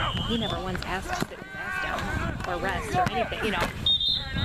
He never once asked to sit his ass down or rest or anything, you know.